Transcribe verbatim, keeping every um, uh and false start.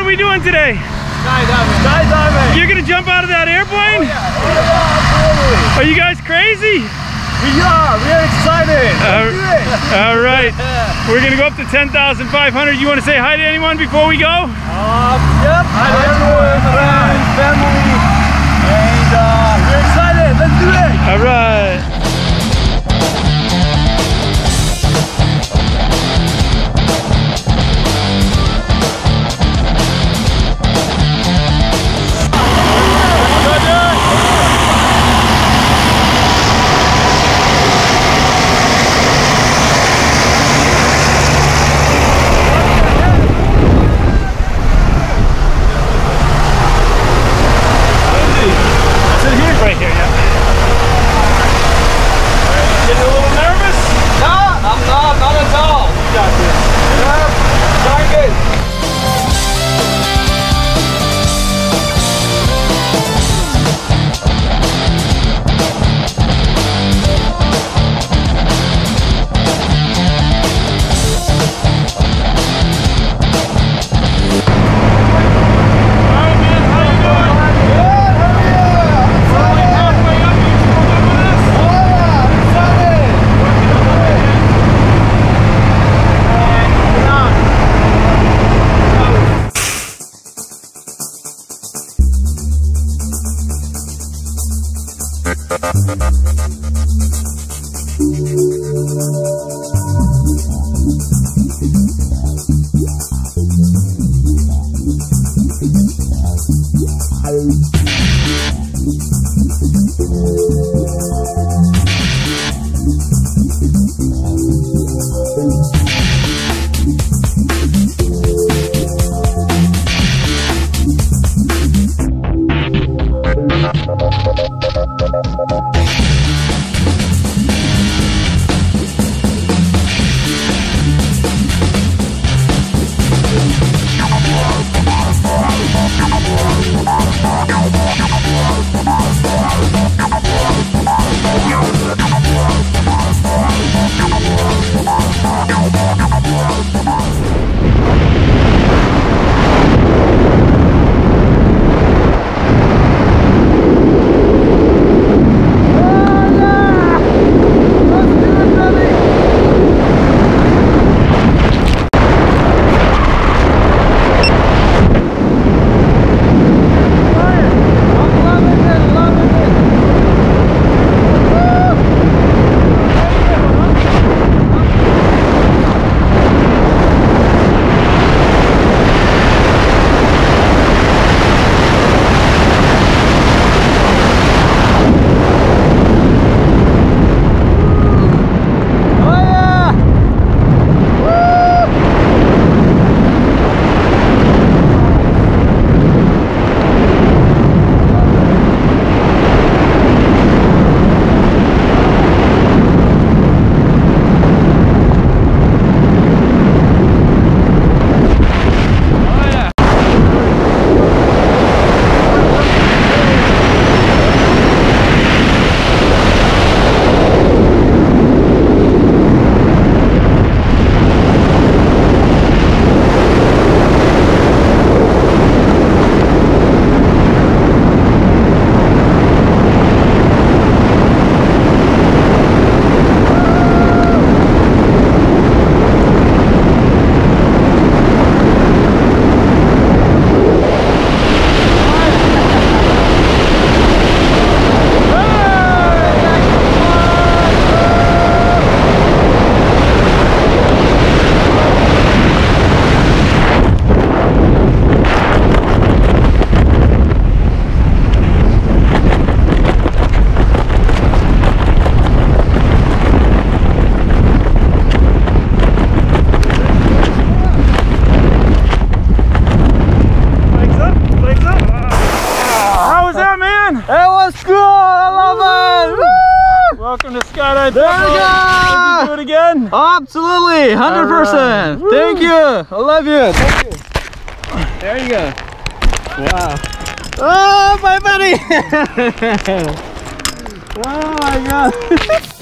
are we doing today? Skydiving. Skydiving. You're gonna jump out of that airplane? Oh, yeah. Oh, yeah, absolutely. Are you guys crazy? We are. We are excited. Let's do it. All right. We're gonna go up to ten thousand five hundred. You want to say hi to anyone before we go? Um, yep. Hi to everyone, friends, family, and uh, we're excited. Let's do it. All right. Right here, yeah. Getting a little nervous? No, I'm not, not at all. You got this. Yeah, darn good. Welcome to Skydive Pepperell. There we go. Can you do it again? Absolutely, one hundred percent. Right. Thank you. I love you. Thank you. There you go. Wow. Oh, my buddy. Oh my God.